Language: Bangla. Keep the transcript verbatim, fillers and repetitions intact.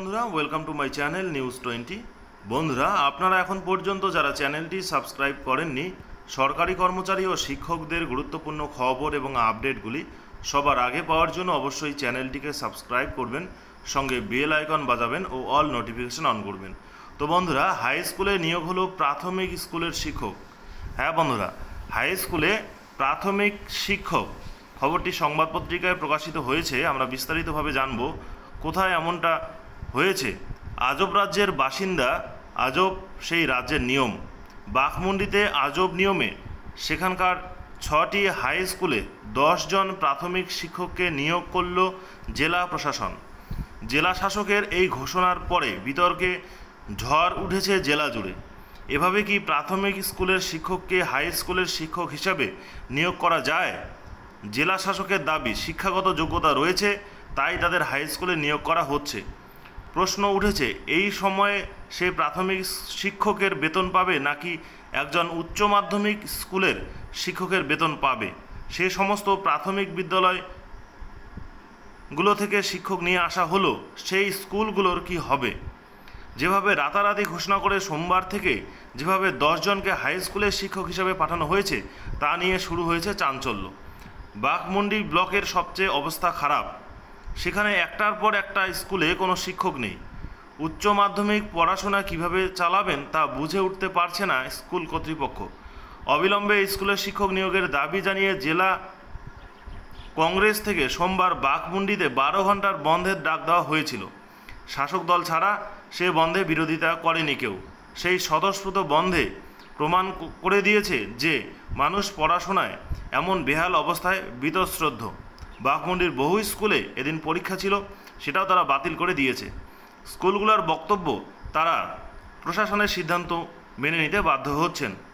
বন্ধুরা, welcome to my channel news twenty. বন্ধুরা, আপনারা এখন পর্যন্ত যারা চ্যানেলটি সাবস্ক্রাইব করেননি, সরকারি কর্মচারী ও শিক্ষকদের গুরুত্বপূর্ণ খবর এবং আপডেটগুলি সবার আগে পাওয়ার জন্য অবশ্যই চ্যানেলটিকে সাবস্ক্রাইব করবেন, সঙ্গে বেল আইকন বাজাবেন ও অল নোটিফিকেশন অন করবেন। তো বন্ধুরা, হাই স্কুলে নিয়োগ হলো প্রাথমিক স্কুলের শিক্ষক। হ্যাঁ বন্ধুরা, হাই স্কুলে প্রাথমিক শিক্ষক খবরটি সংবাদ পত্রিকায় প্রকাশিত হয়েছে। আমরা বিস্তারিতভাবে জানব কোথায় এমনটা হয়েছে। আজব রাজ্যের বাসিন্দা, আজব সেই রাজ্যের নিয়ম। বাঘমুন্ডিতে আজব নিয়মে সেখানকার ছটি হাই স্কুলে দশ জন প্রাথমিক শিক্ষককে নিয়োগ করল জেলা প্রশাসন। জেলা শাসকের এই ঘোষণার পরে বিতর্কে ঝড় উঠেছে জেলা জুড়ে। এভাবে কি প্রাথমিক স্কুলের শিক্ষককে হাই স্কুলের শিক্ষক হিসাবে নিয়োগ করা যায়? জেলা শাসকের দাবি, শিক্ষাগত যোগ্যতা রয়েছে, তাই তাদের হাই স্কুলে নিয়োগ করা হচ্ছে। প্রশ্ন উঠেছে, এই সময়ে সে প্রাথমিক শিক্ষকের বেতন পাবে নাকি একজন উচ্চ মাধ্যমিক স্কুলের শিক্ষকের বেতন পাবে? সে সমস্ত প্রাথমিক বিদ্যালয়গুলো থেকে শিক্ষক নিয়ে আসা হলো, সেই স্কুলগুলোর কি হবে? যেভাবে রাতারাতি ঘোষণা করে সোমবার থেকে যেভাবে দশজনকে হাই স্কুলের শিক্ষক হিসাবে পাঠানো হয়েছে, তা নিয়ে শুরু হয়েছে চাঞ্চল্য। বাঘমুন্ডি ব্লকের সবচেয়ে অবস্থা খারাপ। সেখানে একটার পর একটা স্কুলে কোনো শিক্ষক নেই। উচ্চ মাধ্যমিক পড়াশোনা কিভাবে চালাবেন তা বুঝে উঠতে পারছে না স্কুল কর্তৃপক্ষ। অবিলম্বে স্কুলের শিক্ষক নিয়োগের দাবি জানিয়ে জেলা কংগ্রেস থেকে সোমবার বাঘমুন্ডিতে বারো ঘন্টার বন্ধের ডাক দেওয়া হয়েছিল। শাসক দল ছাড়া সে বন্ধে বিরোধিতা করেনি কেউ। সেই স্বতঃস্ফূর্ত বন্ধে প্রমাণ করে দিয়েছে যে মানুষ পড়াশোনায় এমন বেহাল অবস্থায় বীতশ্রদ্ধ। বাঘমুন্ডির বহু স্কুলে এদিন পরীক্ষা ছিল, সেটাও তারা বাতিল করে দিয়েছে। স্কুলগুলোর বক্তব্য, তারা প্রশাসনের সিদ্ধান্ত মেনে নিতে বাধ্য হচ্ছেন।